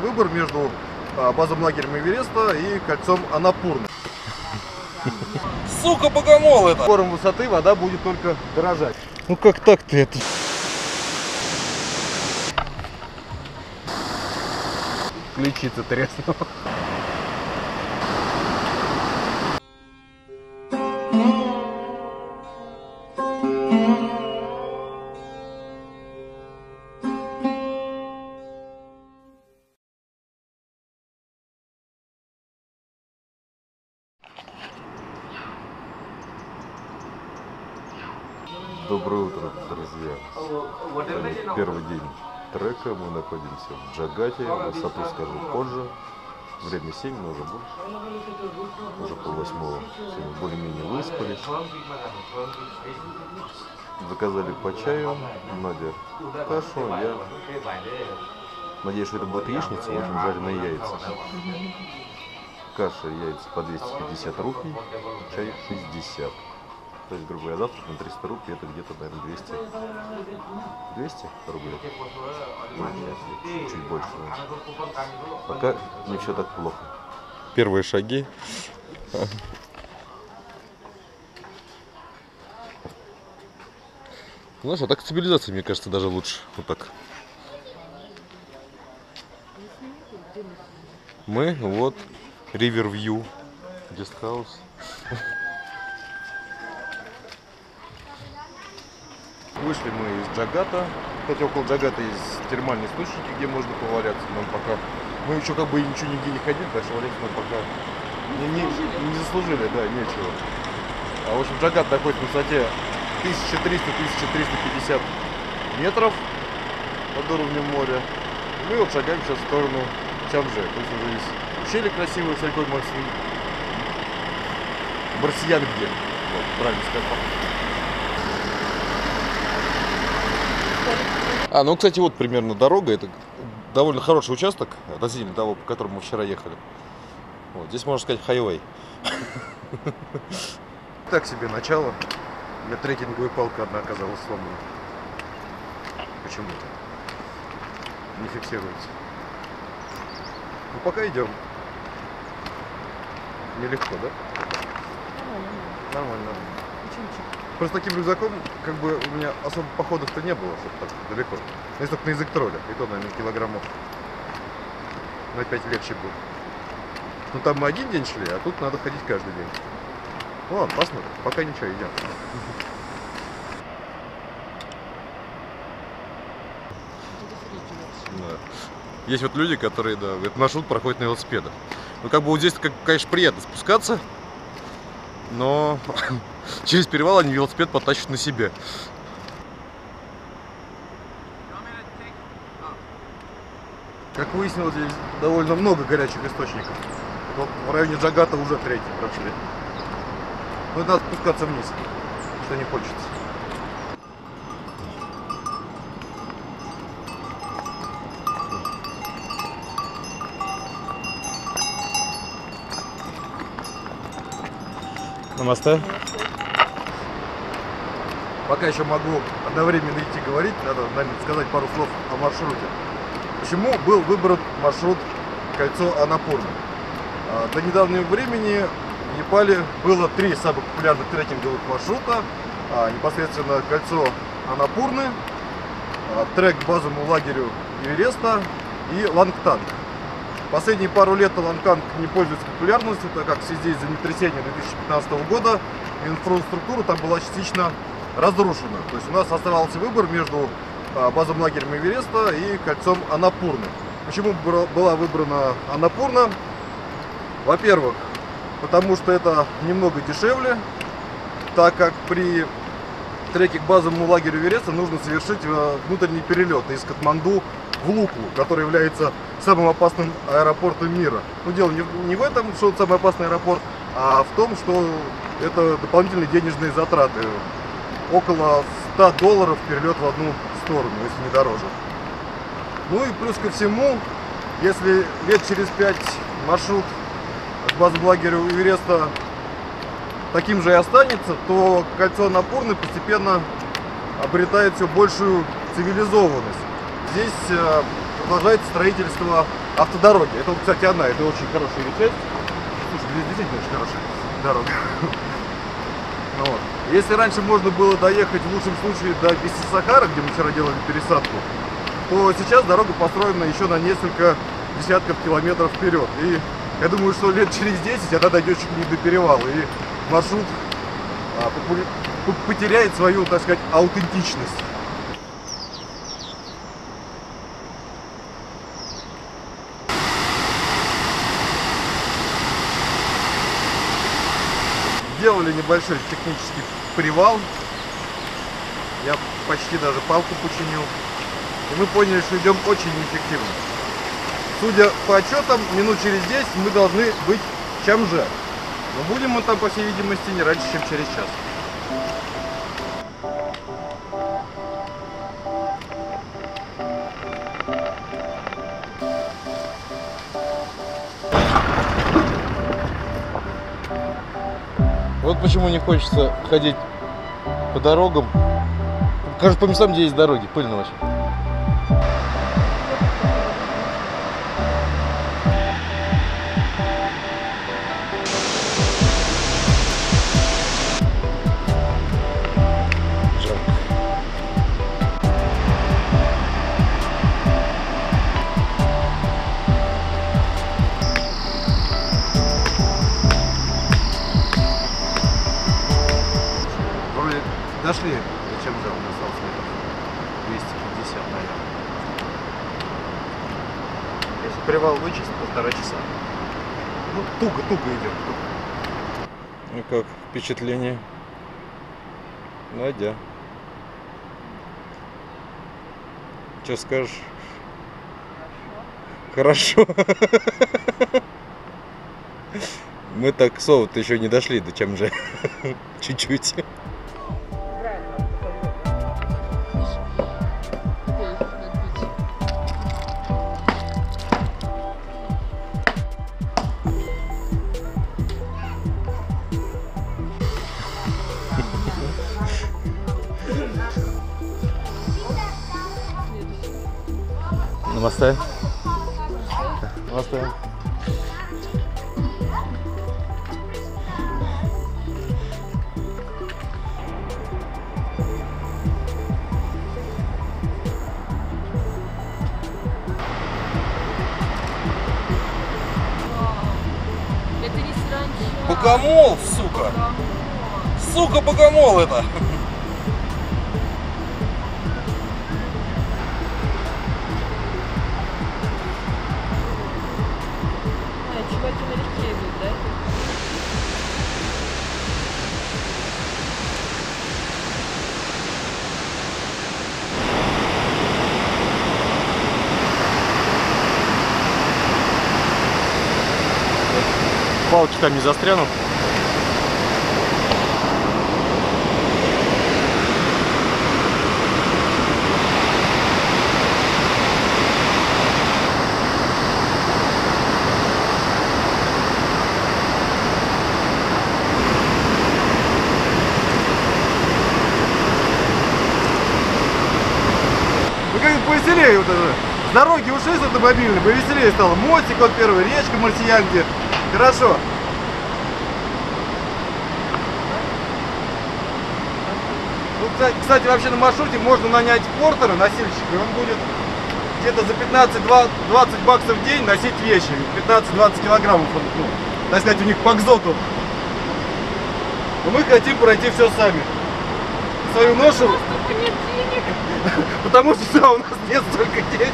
выбор между базовым лагерем Эвереста и кольцом Анапурны. Сука, богомол это! С гором высоты вода будет только дорожать. Ну как так-то это? Ключица треснула. Доброе утро, друзья. Первый день трека, мы находимся в Джагате, высоту скажу позже. Время 7, но уже больше. Уже пол-восьмого. Сегодня более-менее выспались. Заказали по чаю. Надя кашу, я надеюсь, что это будет яичница, в общем, жареные яйца. Каша, яйца по 250 рупий, чай 60. То есть, грубо говоря, завтрак на 300 рупий, это где-то, наверное, 200 рублей. Чуть больше. Пока не все так плохо. Первые шаги. Знаешь, а так цивилизация, мне кажется, даже лучше. Вот так. Мы, вот, Riverview, гестхаус. Вышли мы из Джагата. Кстати, около Джагата есть термальные источники, где можно поваляться. Нам пока... Мы еще как бы ничего нигде не ходили, так что валяться нам пока не заслужили, да, нечего. А в общем, Джагат находится на высоте 1300-1350 метров над уровнем моря. Мы вот шагаем сейчас в сторону Чанже. То есть уже есть ущелье красивое, Салькой Марсиянге. Вот, правильно сказал. Ну, кстати, вот примерно дорога. Это довольно хороший участок относительно того, по которому мы вчера ехали. Вот, здесь, можно сказать, хайвей. Так себе начало. У меня трекинговая палка одна оказалась сломана. Почему-то. Не фиксируется. Ну, пока идем. Нелегко, да? Нормально. Просто таким рюкзаком, как бы, у меня особо походов-то не было, чтобы так далеко. Если только на язык тролля, и то, наверное, килограммов на 5 легче будет. Ну там мы один день шли, а тут надо ходить каждый день. Ну ладно, посмотрим. Пока ничего, идем. Да. Есть вот люди, которые, да, этот маршрут проходит на велосипедах. Ну, как бы вот здесь, конечно, приятно спускаться, но через перевал они велосипед потащат на себе. Как выяснилось, здесь довольно много горячих источников. Вот в районе Джагата уже третий прошли. Ну, надо спускаться вниз, что не хочется. Намасте. Пока еще могу одновременно идти говорить, надо, наверное, сказать пару слов о маршруте. Почему был выбран маршрут кольцо Анапурны? До недавнего времени в Непале было 3 самых популярных трекинговых маршрута. Непосредственно кольцо Анапурны, трек к базовому лагерю Эвереста и Лангтанг. Последние пару лет Лангтанг не пользуется популярностью, так как в связи с землетрясением 2015 года инфраструктура там была частично разрушена. То есть у нас оставался выбор между базовым лагерем Эвереста и кольцом Анапурны. Почему была выбрана Анапурна? Во-первых, потому что это немного дешевле, так как при треке к базовому лагерю Эвереста нужно совершить внутренний перелет из Катманду в Луклу, который является самым опасным аэропортом мира. Но дело не в этом, что это самый опасный аэропорт, а в том, что это дополнительные денежные затраты. Около $100 перелет в одну сторону, если не дороже. Ну и плюс ко всему, если лет через 5 маршрут к базовому лагерю Эвереста таким же и останется, то кольцо Анапурны постепенно обретает все большую цивилизованность. Здесь продолжается строительство автодороги. Это, вот, кстати, это очень хорошая часть. Слушай, здесь действительно очень хорошая дорога. Ну вот. Если раньше можно было доехать в лучшем случае до Биси-Сахара, где мы вчера делали пересадку, то сейчас дорога построена еще на несколько десятков километров вперед. И я думаю, что лет через 10 она дойдет чуть не до перевала. И маршрут потеряет свою, так сказать, аутентичность. Сделали небольшой технический привал. Я почти даже палку починил. И мы поняли, что идем очень неэффективно. Судя по отчетам, минут через 10 мы должны быть в Чамже. Но будем мы там, по всей видимости, не раньше, чем через час. Вот почему не хочется ходить по дорогам. Кажется, по местам, где есть дороги, пыльно очень. Дошли, зачем же у нас осталось метров 250, наверное. Если привал вычесть, 1,5 часа. Ну, туго идет. Ну как, впечатление? Надя. Что скажешь? Хорошо. Мы так к Сову-то еще не дошли до Чамже. Чуть-чуть. Намасте. Намасте. Это ресторанчик. Богомол, сука! Сука, богомол это! Чуваки налегке идут, да? Палки там не застрянут. Ну как повеселее вот это. С дороги ушли с автомобильной, повеселее стало. Мостик вот первый, речка Марсиянки. Хорошо. Ну, кстати, вообще на маршруте можно нанять портера, носильщика, и он будет где-то за 15-20 баксов в день носить вещи. 15-20 килограммов, ну, так сказать, у них по кзоту. Но мы хотим пройти все сами. Свою ношу. Столько нет денег. Потому что да, у нас нет столько денег.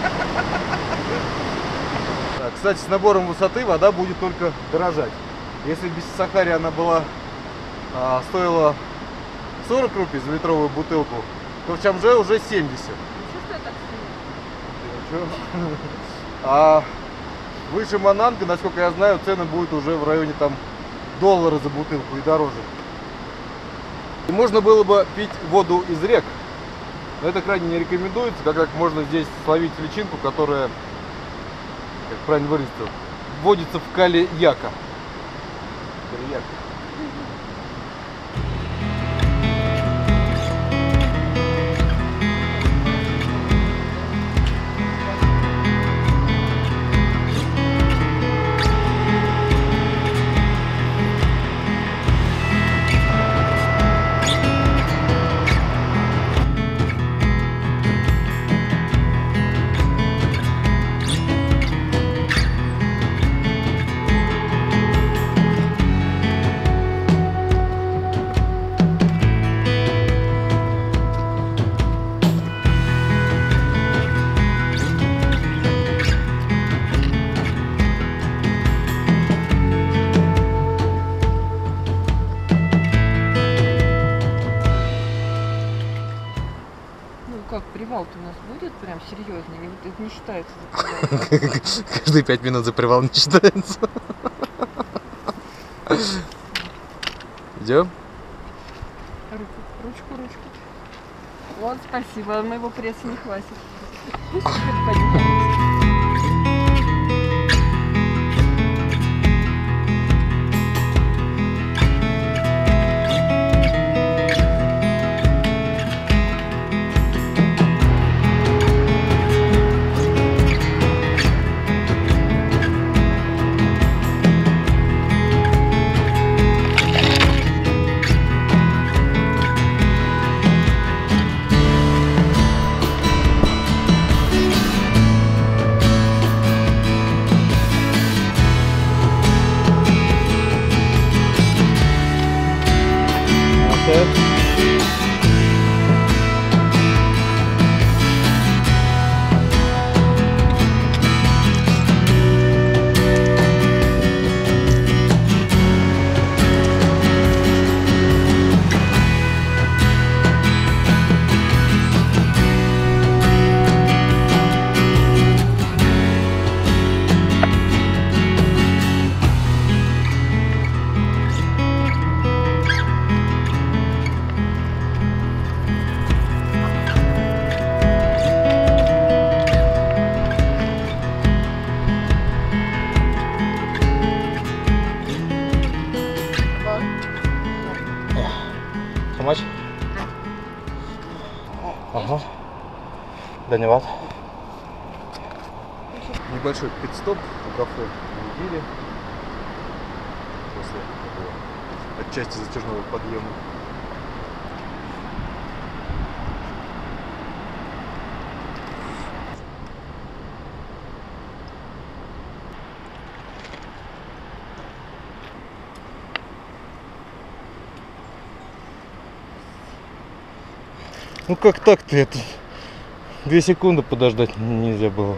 Так, кстати, с набором высоты вода будет только дорожать. Если в Биси-Сахаре она была стоила 40 рупий за литровую бутылку, то в Чамже уже 70. Что я так сильно? А выше Мананга, насколько я знаю, цены будут уже в районе там $1 за бутылку и дороже. И можно было бы пить воду из рек, но это крайне не рекомендуется, так как можно здесь словить личинку, которая, как правильно выразиться, вводится в кале-яка. Кале-яка. серьезно, это не считается за привал. Каждые 5 минут за привал не считается. Идем? Ручку. Вот, спасибо, моего пресса не хватит. Пусть теперь поднимается. How much? Ага. Доневат. Небольшой пит-стоп у кафе «Нигири» после такого отчасти затяжного подъема. Ну как так-то это? 2 секунды подождать нельзя было.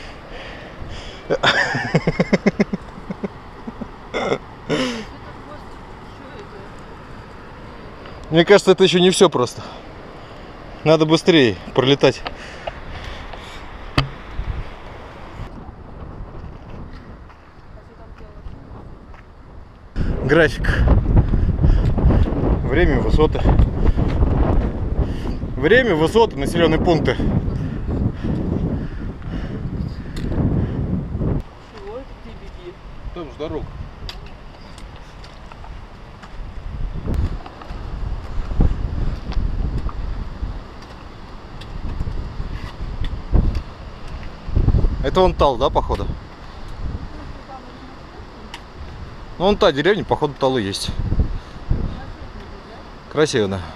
Мне кажется, это еще не все просто. Надо быстрее пролетать. График. Время, высоты. Время, высоты, населенные пункты. Чего это ты беги? Там же дорога. Это вон Тал, да, походу? Ну, вон та деревня, походу, Талы есть. Красиво, да.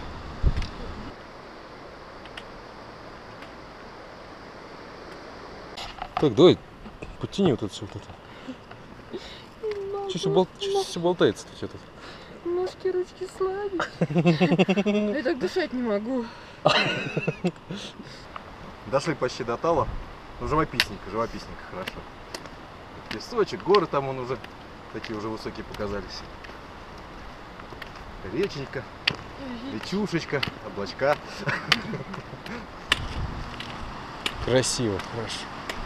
Так, давай, потяни вот это все. Вот это. Что все болтается-то что-то? Ножки, ручки слабенькие. Я так дышать не могу. Дошли почти до Тала. Ну, живописненько, хорошо. Песочек, горы там он уже такие уже высокие показались. Реченька, речушечка, облачка. Красиво, хорошо.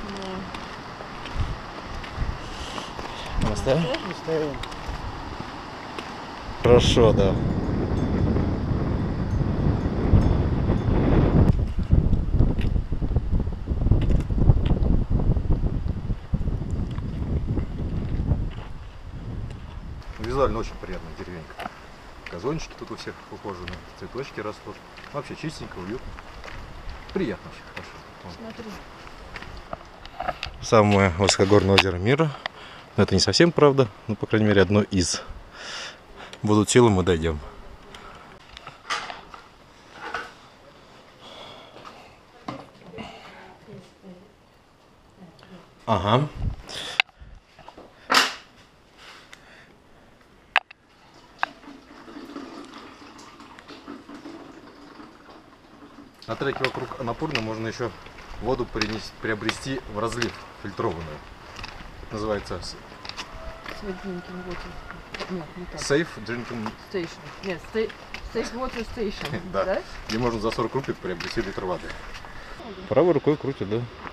Оставим? Оставим. Хорошо, да. Визуально очень приятная деревенька. Газончики тут у всех ухожены, цветочки растут. Вообще чистенько, уютно. Приятно вообще, хорошо. Смотри. Самое высокогорное озеро мира. Но это не совсем правда, но, по крайней мере, одно из. Будут силы, мы дойдем. Ага. На треке вокруг Анапурны можно еще воду приобрести в разлив, фильтрованную. Это называется Safe drinking water. Нет, не так. Safe Drinking, Station. Нет, Safe Water Station. Да. Да? где можно за 40 рублей приобрести литр воды. Правой рукой крутит, да?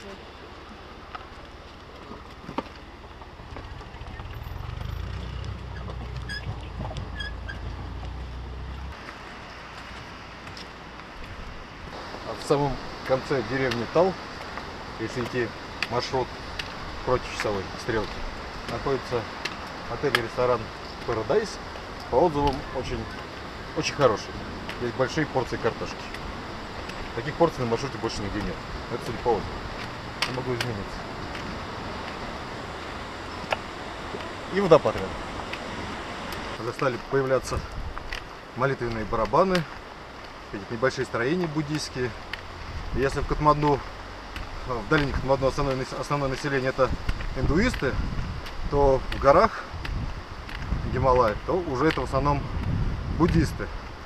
В самом конце деревни Тал, если идти маршрут противочасовой стрелки, находится отель и ресторан Paradise. По отзывам очень хороший. Есть большие порции картошки. Таких порций на маршруте больше нигде нет. Это судя по отзывам. Я могу измениться. И водопад рядом. Когда стали появляться молитвенные барабаны, эти небольшие строения буддийские. И если в Катманду, в долине Катманду основное население это индуисты, то в горах Гималая, то уже это в основном буддисты.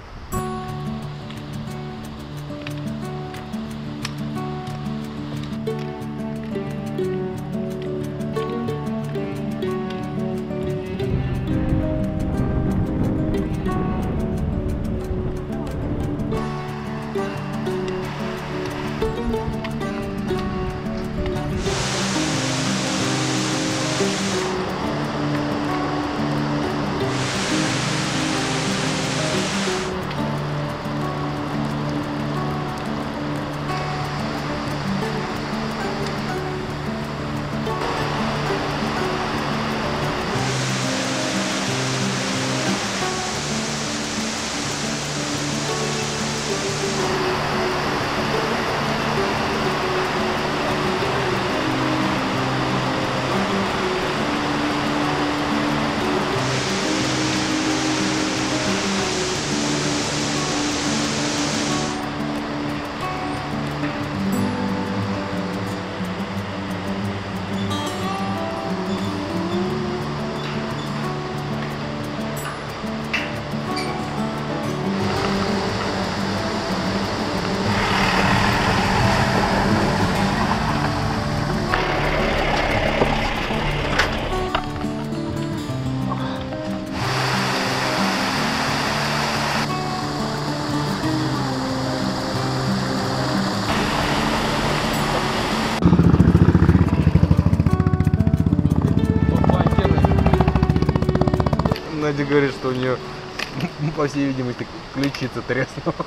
Надя говорит, что у нее, по всей видимости, ключица треснула.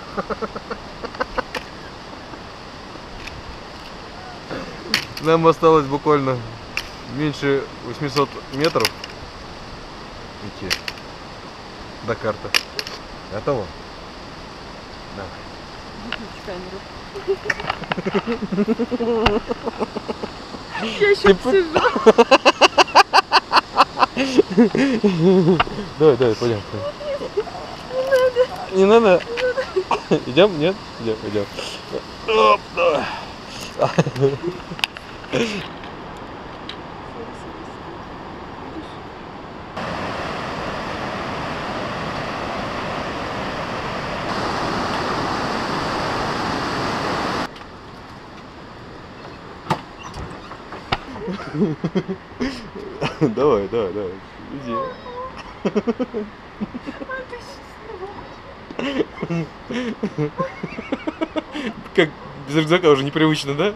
Нам осталось буквально меньше 800 метров идти до карты. Готово? Выключи камеру. Я еще сижу. Давай, пойдем. Не надо. Идем? Нет? Идем. Оп, давай. Давай, иди. Как без рюкзака уже непривычно, да?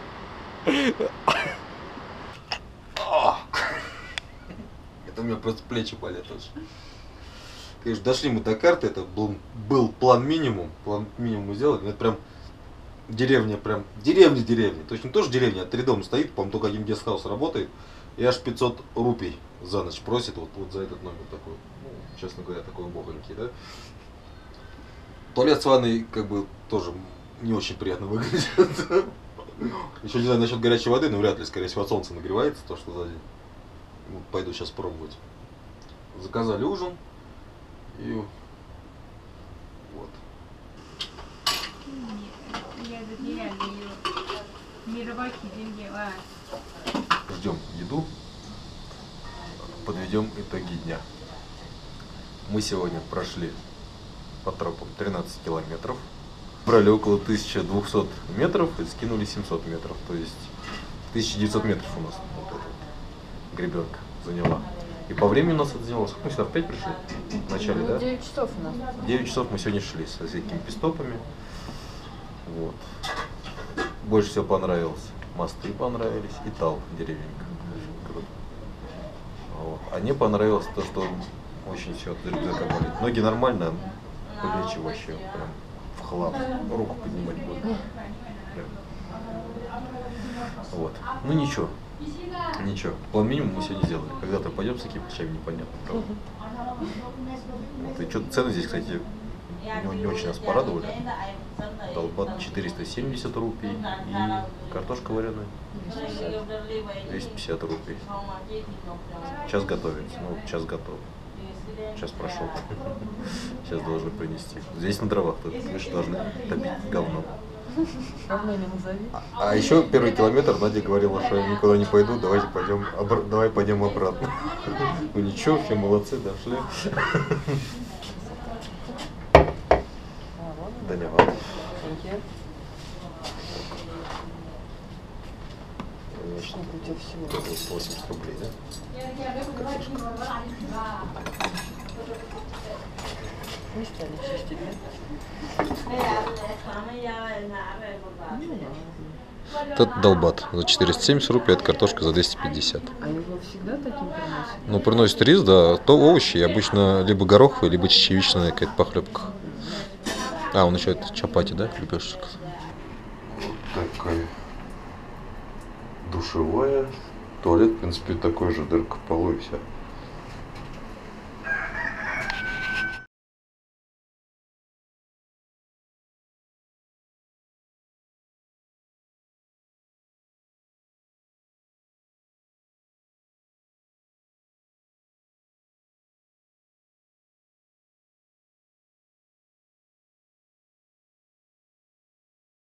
Это у меня просто плечи болят тоже. Конечно, дошли мы до карты, это был план минимум мы сделали, это прям деревня. Точно тоже деревня, 3 дома стоит, по-моему, только один гестхаус работает, и аж 500 рупий за ночь просит вот за этот номер такой, ну, честно говоря, такой убогонький, да. Туалет с ванной как бы тоже не очень приятно выглядит. Еще не знаю насчет горячей воды, но вряд ли, скорее всего, от солнца нагревается то, что за день. Вот, пойду сейчас пробовать. Заказали ужин и вот. Ждем еду, подведем итоги дня. Мы сегодня прошли по тропам 13 километров, брали около 1200 метров и скинули 700 метров, то есть 1900 метров у нас вот эта вот гребенка заняла. И по времени у нас это заняло, сколько мы сюда в 5 пришли? В начале, да? 9 часов у нас. 9 часов мы сегодня шли со всякими пистопами. Вот. Больше всего понравилось Мосты понравились, и Тал, деревенька. Круто. Вот. А мне понравилось то, что очень все от рюкзака болит. Ноги нормально, плечи вообще прям в хлам. Руку поднимать больно. Вот. Ну ничего. Ничего. План минимум мы сегодня сделали. Когда-то пойдем с такими плечами, непонятно, правда. Вот. И что цены здесь, кстати, не очень нас порадовали. Долбат 470 рупий и картошка вареная 250 рупий. Сейчас готовится, ну час готов. Час прошел. Сейчас должны принести. Здесь на дровах, тут выше должны топить говном. Равно не назови. А еще первый километр Надя говорила, что я никуда не пойду, давай пойдем обратно. Ну ничего, все молодцы, дошли. Да не ладно. Что будет всего? 80 рублей, да? Не стали чистить, да? Этот долбат за 470 рублей, это картошка за 250. А его всегда таким приносят? Ну, приносит рис, да, то овощи, обычно либо гороховые, либо чечевичная какая-то похлебка. А, он еще это чапати, да, лепешек? Вот такая душевая. Туалет, в принципе, такой же, дырка в полу и все.